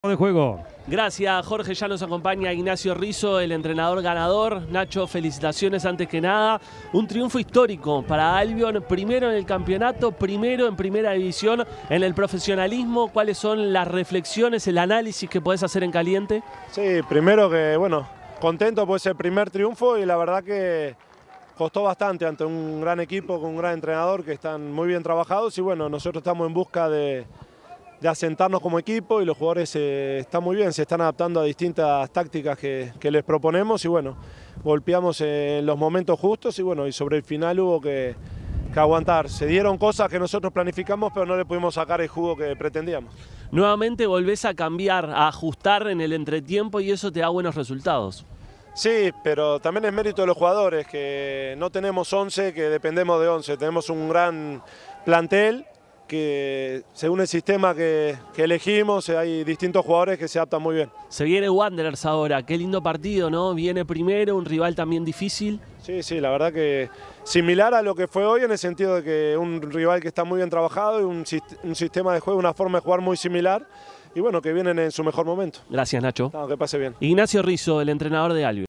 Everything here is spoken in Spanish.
De juego. Gracias, Jorge. Ya nos acompaña Ignacio Rizzo, el entrenador ganador. Nacho, felicitaciones antes que nada. Un triunfo histórico para Albion, primero en el campeonato, primero en primera división, en el profesionalismo. ¿Cuáles son las reflexiones, el análisis que podés hacer en caliente? Sí, primero que, bueno, contento por ese primer triunfo y la verdad que costó bastante ante un gran equipo, con un gran entrenador que están muy bien trabajados y bueno, nosotros estamos en busca de asentarnos como equipo y los jugadores están muy bien, se están adaptando a distintas tácticas que les proponemos y bueno, golpeamos en los momentos justos y bueno, y sobre el final hubo que aguantar. Se dieron cosas que nosotros planificamos pero no le pudimos sacar el jugo que pretendíamos. Nuevamente volvés a cambiar, a ajustar en el entretiempo y eso te da buenos resultados. Sí, pero también es mérito de los jugadores, que no tenemos 11, que dependemos de 11, tenemos un gran plantel que según el sistema que elegimos hay distintos jugadores que se adaptan muy bien. Se viene Wanderers ahora, qué lindo partido, ¿no? Viene primero, un rival también difícil. Sí, la verdad que similar a lo que fue hoy en el sentido de que un rival que está muy bien trabajado y un sistema de juego, una forma de jugar muy similar y bueno, que vienen en su mejor momento. Gracias, Nacho. No, que pase bien. Ignacio Rizzo, el entrenador de Albion.